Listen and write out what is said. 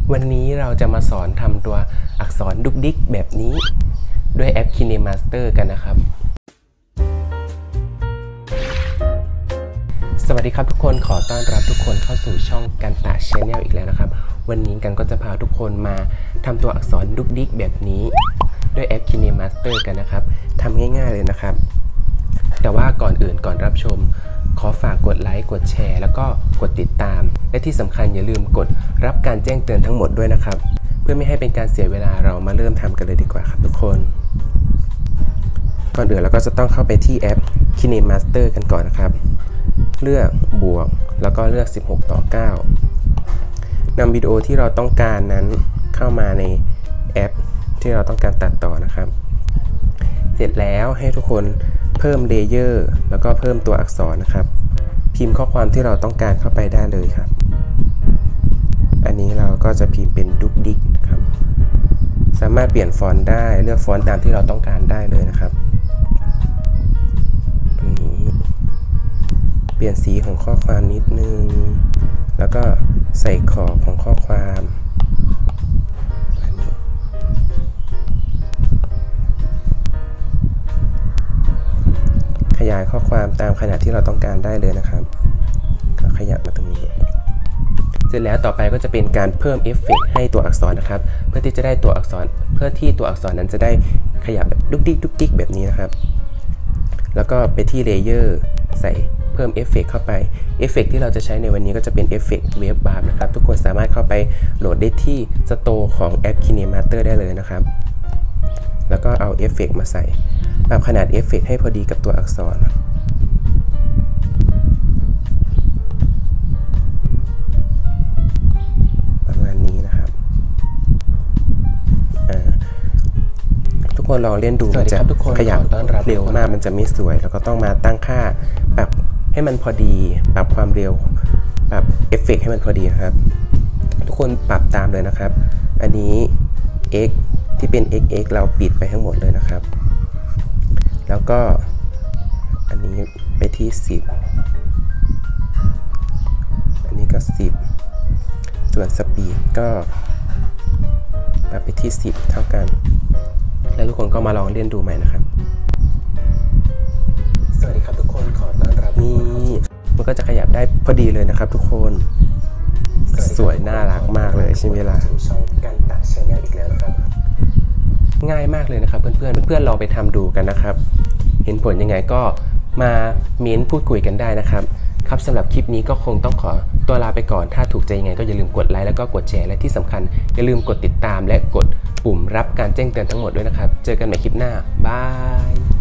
วันนี้เราจะมาสอนทำตัวอักษรดุกดิกแบบนี้ด้วยแอป KineMaster กันนะครับสวัสดีครับทุกคนขอต้อนรับทุกคนเข้าสู่ช่องกันตะ Channel อีกแล้วนะครับวันนี้กันก็จะพาทุกคนมาทำตัวอักษรดุกดิกแบบนี้ด้วยแอป KineMaster กันนะครับทำง่ายๆเลยนะครับแต่ว่าก่อนอื่นก่อนรับชมขอฝากกดไลค์กดแชร์แล้วก็กดติดตามและที่สำคัญอย่าลืมกดรับการแจ้งเตือนทั้งหมดด้วยนะครับเพื่อไม่ให้เป็นการเสียเวลาเรามาเริ่มทำกันเลยดีกว่าครับทุกคนก่อนอื่นเราก็จะต้องเข้าไปที่แอป KineMaster กันก่อนนะครับเลือกบวกแล้วก็เลือก16:9นำวิดีโอที่เราต้องการนั้นเข้ามาในแอปที่เราต้องการตัดต่อนะครับเสร็จแล้วให้ทุกคนเพิ่มเลเยอร์แล้วก็เพิ่มตัวอักษรนะครับพิมพ์ข้อความที่เราต้องการเข้าไปได้เลยครับอันนี้เราก็จะพิมพ์เป็นดุกดิกนะครับสามารถเปลี่ยนฟอนต์ได้เลือกฟอนต์ตามที่เราต้องการได้เลยนะครับตรงนี้เปลี่ยนสีของข้อความนิดนึงแล้วก็ใส่ขอบของข้อความขยายข้อความตามขนาดที่เราต้องการได้เลยนะครับก็ขยับมาตรงนี้เสร็จแล้วต่อไปก็จะเป็นการเพิ่มเอฟเฟกต์ให้ตัวอักษรนะครับเพื่อที่จะได้ตัวอักษรตัวอักษรนั้นจะได้ขยับแบบดุกดิกดุกดิกแบบนี้นะครับแล้วก็ไปที่เลเยอร์ใส่เพิ่มเอฟเฟกต์เข้าไปเอฟเฟกต์ที่เราจะใช้ในวันนี้ก็จะเป็นเอฟเฟกต์เวฟบาร์นะครับทุกคนสามารถเข้าไปโหลดได้ที่สโตร์ของแอป KineMaster ได้เลยนะครับแล้วก็เอาเอฟเฟกต์มาใส่ปรับขนาดเอฟเฟกต์ให้พอดีกับตัวอักษรประมาณนี้นะครับทุกคนลองเล่นดูมันจะขยับเร็วมากมันจะไม่สวยแล้วก็ต้องมาตั้งค่าปรับให้มันพอดีปรับความเร็วปรับเอฟเฟกต์ให้มันพอดีครับทุกคนปรับตามเลยนะครับอันนี้ x ที่เป็น xx เราปิดไปทั้งหมดเลยนะครับแล้วก็อันนี้ไปที่10อันนี้ก็10ส่วนสปีดก็ปรับไปที่10เท่ากันแล้วทุกคนก็มาลองเล่นดูใหม่นะครับสวัสดีครับทุกคนขอต้อนรับนี่มันก็จะขยับได้พอดีเลยนะครับทุกคนสวยน่ารักมากเลยใช่ไหมล่ะช่องกันตะ Channel อีกแล้วนะครับง่ายมากเลยนะครับเพื่อนลองไปทำดูกันนะครับเห็นผลยังไงก็มาเม้นพูดคุยกันได้นะครับสำหรับคลิปนี้ก็คงต้องขอตัวลาไปก่อนถ้าถูกใจยังไงก็อย่าลืมกดไลค์แล้วก็กดแชร์และที่สำคัญอย่าลืมกดติดตามและกดปุ่มรับการแจ้งเตือนทั้งหมดด้วยนะครับเจอกันใหม่คลิปหน้าบาย